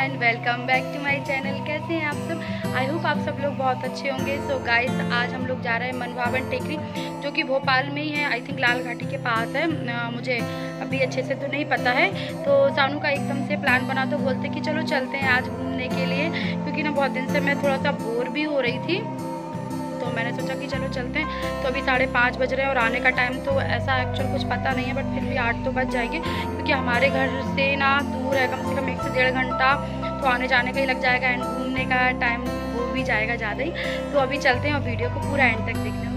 Everyone, welcome back to my channel. कैसे हैं आप सब? आई होप आप सब लोग बहुत अच्छे होंगे। सो गाइस, आज हम लोग जा रहे हैं मनभावन टेकरी, जो कि भोपाल में ही है। आई थिंक लाल घाटी के पास है। मुझे अभी अच्छे से तो नहीं पता है। तो सानू का एकदम से प्लान बना तो बोलते कि चलो चलते हैं आज घूमने के लिए, क्योंकि ना बहुत दिन से मैं थोड़ा सा बोर भी हो रही थी। तो मैंने सोचा कि चलो चलते हैं। तो अभी 5:30 बज रहे हैं और आने का टाइम तो ऐसा एक्चुअल कुछ पता नहीं है, बट फिर भी 8 तो बज जाएंगे, क्योंकि हमारे घर से ना दूर है, कम से कम 1 से 1.5 घंटा तो आने जाने का ही लग जाएगा। एंड घूमने का टाइम वो भी जाएगा ज़्यादा ही। तो अभी चलते हैं और वीडियो को पूरा एंड तक देखना।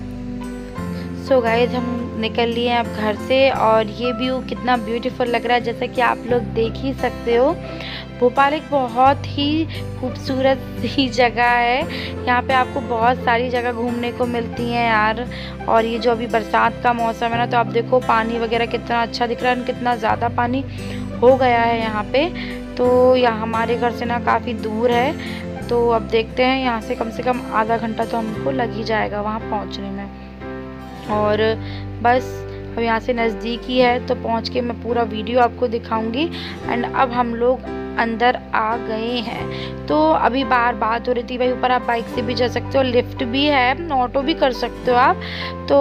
सो गाइस, हम निकल लिए हैं अब घर से, और ये व्यू कितना ब्यूटीफुल लग रहा है, जैसा कि आप लोग देख ही सकते हो। भोपाल एक बहुत ही खूबसूरत सी जगह है। यहाँ पे आपको बहुत सारी जगह घूमने को मिलती हैं यार। और ये जो अभी बरसात का मौसम है ना, तो आप देखो पानी वगैरह कितना अच्छा दिख रहा है, कितना ज़्यादा पानी हो गया है यहाँ पे। तो यहाँ हमारे घर से ना काफ़ी दूर है, तो अब देखते हैं। यहाँ से कम आधा घंटा तो हमको लग ही जाएगा वहाँ पहुँचने में। और बस अब यहाँ से नज़दीक ही है, तो पहुँच के मैं पूरा वीडियो आपको दिखाऊंगी। एंड अब हम लोग अंदर आ गए हैं। तो अभी बार बात हो रही थी भाई, ऊपर आप बाइक से भी जा सकते हो, लिफ्ट भी है, ऑटो भी कर सकते हो आप। तो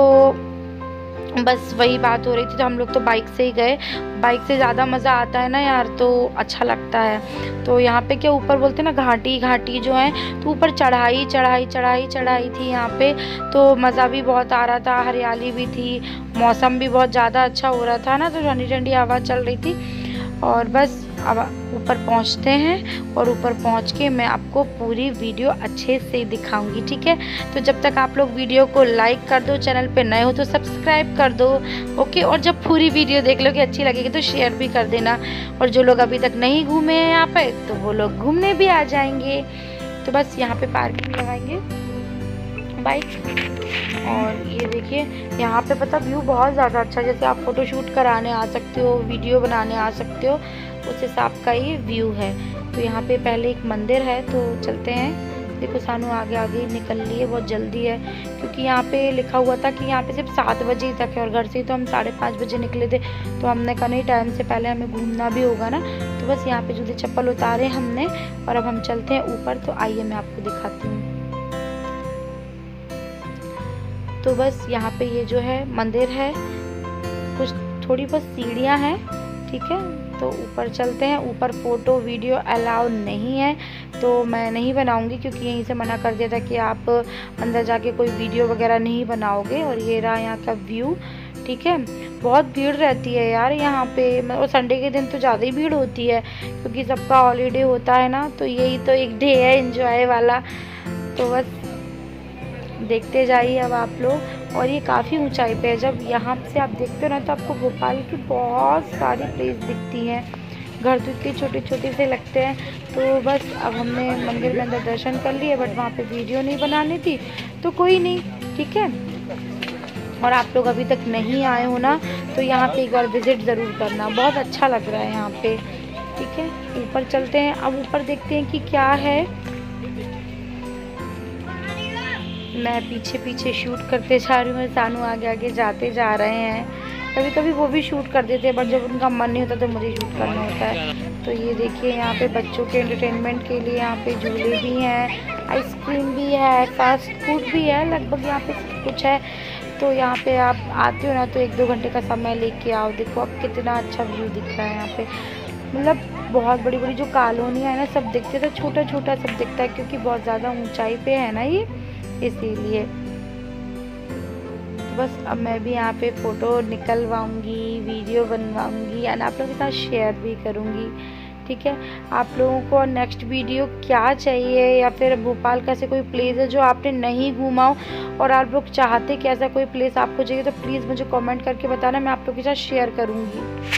बस वही बात हो रही थी, तो हम लोग तो बाइक से ही गए। बाइक से ज़्यादा मज़ा आता है ना यार, तो अच्छा लगता है। तो यहाँ पे क्या ऊपर बोलते हैं ना, घाटी जो है, तो ऊपर चढ़ाई थी यहाँ पे। तो मज़ा भी बहुत आ रहा था, हरियाली भी थी, मौसम भी बहुत ज़्यादा अच्छा हो रहा था ना, तो ठंडी ठंडी हवा चल रही थी। और बस अब ऊपर पहुंचते हैं, और ऊपर पहुंच के मैं आपको पूरी वीडियो अच्छे से दिखाऊंगी, ठीक है। तो जब तक आप लोग वीडियो को लाइक कर दो, चैनल पे नए हो तो सब्सक्राइब कर दो, ओके। और जब पूरी वीडियो देख लोगे, अच्छी लगेगी तो शेयर भी कर देना। और जो लोग अभी तक नहीं घूमे हैं यहाँ पे, तो वो लोग घूमने भी आ जाएंगे। तो बस यहाँ पे पार्किंग लगाएंगे बाइक। और ये देखिए, यहाँ पे पता व्यू बहुत ज़्यादा अच्छा, जैसे आप फ़ोटो शूट कराने आ सकते हो, वीडियो बनाने आ सकते हो, उस हिसाब का ये व्यू है। तो यहाँ पे पहले एक मंदिर है, तो चलते हैं। देखो सानू आगे निकल लिए, बहुत जल्दी है, क्योंकि यहाँ पे लिखा हुआ था कि यहाँ पे सिर्फ 7 बजे ही तक है, और घर से तो हम 5:30 बजे निकले थे। तो हमने कहा नहीं, टाइम से पहले हमें घूमना भी होगा ना। तो बस यहाँ पे जूते चप्पल उतारे हमने, और अब हम चलते हैं ऊपर। तो आइए मैं आपको दिखाती हूँ। तो बस यहाँ पे ये जो है मंदिर है, कुछ थोड़ी बहुत सीढ़ियाँ हैं, ठीक है। तो ऊपर चलते हैं। ऊपर फ़ोटो वीडियो अलाउ नहीं है, तो मैं नहीं बनाऊंगी, क्योंकि यहीं से मना कर दिया था कि आप अंदर जाके कोई वीडियो वगैरह नहीं बनाओगे। और ये रहा यहाँ का व्यू, ठीक है। बहुत भीड़ रहती है यार यहाँ पे, और संडे के दिन तो ज़्यादा ही भीड़ होती है, क्योंकि सबका हॉलीडे होता है ना। तो यही तो एक डे है एंजॉय वाला। तो बस देखते जाइए अब आप लोग। और ये काफ़ी ऊंचाई पे है। जब यहाँ से आप देखते हो ना, तो आपको भोपाल की बहुत सारी प्लेस दिखती हैं। घर तो इतने छोटे छोटे से लगते हैं। तो बस अब हमने मंदिर में अंदर दर्शन कर लिए, बट वहाँ पे वीडियो नहीं बनानी थी, तो कोई नहीं, ठीक है। और आप लोग अभी तक नहीं आए हो ना, तो यहाँ पे एक बार विज़िट ज़रूर करना, बहुत अच्छा लग रहा है यहाँ पे, ठीक है। ऊपर चलते हैं। अब ऊपर देखते हैं कि क्या है। मैं पीछे शूट करते जा रही हूँ, सानू आगे जाते जा रहे हैं। कभी कभी वो भी शूट कर देते हैं, बट जब उनका मन नहीं होता तो मुझे शूट करना होता है। तो ये देखिए, यहाँ पे बच्चों के एंटरटेनमेंट के लिए यहाँ पे झूले भी हैं, आइसक्रीम भी है, फास्ट फूड भी है, लगभग यहाँ पे सब कुछ है। तो यहाँ पे आप आते हो ना, तो 1-2 घंटे का समय लेके आओ। देखो अब कितना अच्छा व्यू दिख रहा है यहाँ पे। मतलब बहुत बड़ी बड़ी जो कॉलोनियाँ है ना, सब दिखते थे, छोटा छोटा सब दिखता है, क्योंकि बहुत ज़्यादा ऊंचाई पे है ना ये, इसीलिए। तो बस अब मैं भी यहाँ पे फ़ोटो निकलवाऊँगी, वीडियो बनवाऊँगी, एंड आप लोगों के साथ शेयर भी करूँगी, ठीक है। आप लोगों को नेक्स्ट वीडियो क्या चाहिए, या फिर भोपाल का ऐसे कोई प्लेस है जो आपने नहीं घूमा हो, और आप लोग चाहते कि ऐसा कोई प्लेस आपको चाहिए, तो प्लीज़ मुझे कमेंट करके बताना, मैं आप लोगों के साथ शेयर करूँगी।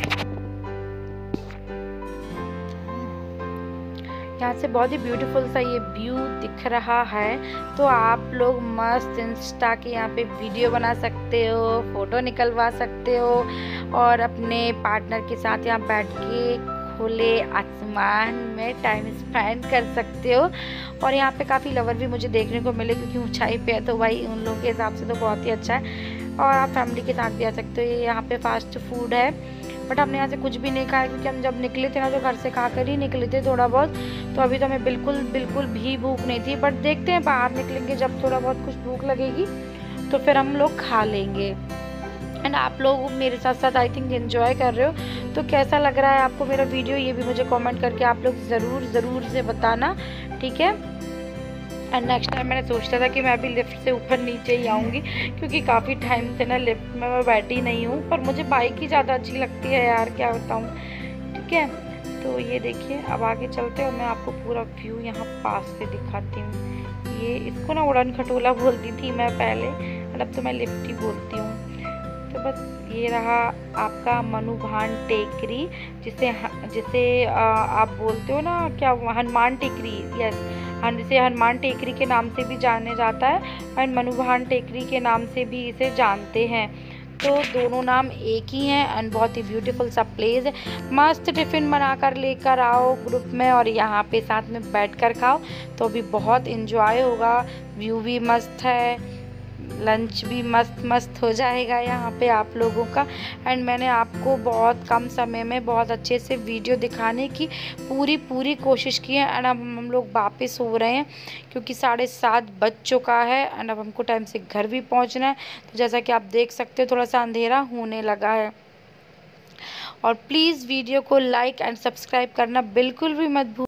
यहाँ से बहुत ही ब्यूटीफुल सा ये व्यू दिख रहा है। तो आप लोग मस्त इंस्टा के यहाँ पे वीडियो बना सकते हो, फ़ोटो निकलवा सकते हो, और अपने पार्टनर के साथ यहाँ बैठ के खुले आसमान में टाइम स्पेंड कर सकते हो। और यहाँ पे काफ़ी लवर भी मुझे देखने को मिले, क्योंकि ऊंचाई पे है, तो भाई उन लोगों के हिसाब से तो बहुत ही अच्छा है। और आप फैमिली के साथ भी आ सकते हो। ये यहाँ पे फास्ट फूड है, बट हमने यहाँ से कुछ भी नहीं खाया क्योंकि हम जब निकले थे ना तो घर से खा कर ही निकले थे थोड़ा बहुत। तो अभी तो हमें बिल्कुल भी भूख नहीं थी, बट देखते हैं बाहर निकलेंगे जब थोड़ा बहुत कुछ भूख लगेगी तो फिर हम लोग खा लेंगे। एंड आप लोग मेरे साथ साथ आई थिंक एंजॉय कर रहे हो, तो कैसा लग रहा है आपको मेरा वीडियो ये भी मुझे कमेंट करके आप लोग ज़रूर से बताना, ठीक है। एंड नेक्स्ट टाइम मैंने सोचा था कि मैं अभी लिफ्ट से ऊपर नीचे ही आऊँगी क्योंकि काफ़ी टाइम से ना लिफ्ट में मैं बैठी नहीं हूँ, पर मुझे बाइक ही ज़्यादा अच्छी लगती है यार, क्या बताऊँ, ठीक है। तो ये देखिए अब आगे चलते हैं और मैं आपको पूरा व्यू यहाँ पास से दिखाती हूँ। ये इसको ना उड़न खटोला बोलती थी मैं पहले, और अब तो मैं लिफ्ट ही बोलती हूँ। तो बस ये रहा आपका मनुभान टेकरी, जिसे आप बोलते हो ना क्या, हनुमान टेकरी, यस, जिसे हनुमान टेकरी के नाम से भी जाने जाता है और मनुभान टेकरी के नाम से भी इसे जानते हैं। तो दोनों नाम एक ही हैं एंड बहुत ही ब्यूटीफुल सा प्लेस है। मस्त टिफ़िन बनाकर लेकर आओ ग्रुप में और यहाँ पे साथ में बैठकर खाओ तो अभी बहुत इन्जॉय होगा। व्यू भी मस्त है, लंच भी मस्त हो जाएगा यहाँ पे आप लोगों का। एंड मैंने आपको बहुत कम समय में बहुत अच्छे से वीडियो दिखाने की पूरी कोशिश की है। एंड अब हम लोग वापस हो रहे हैं क्योंकि 7:30 बज चुका है एंड अब हमको टाइम से घर भी पहुँचना है। तो जैसा कि आप देख सकते हो थोड़ा सा अंधेरा होने लगा है। और प्लीज़ वीडियो को लाइक एंड सब्सक्राइब करना बिल्कुल भी मत भूलिए।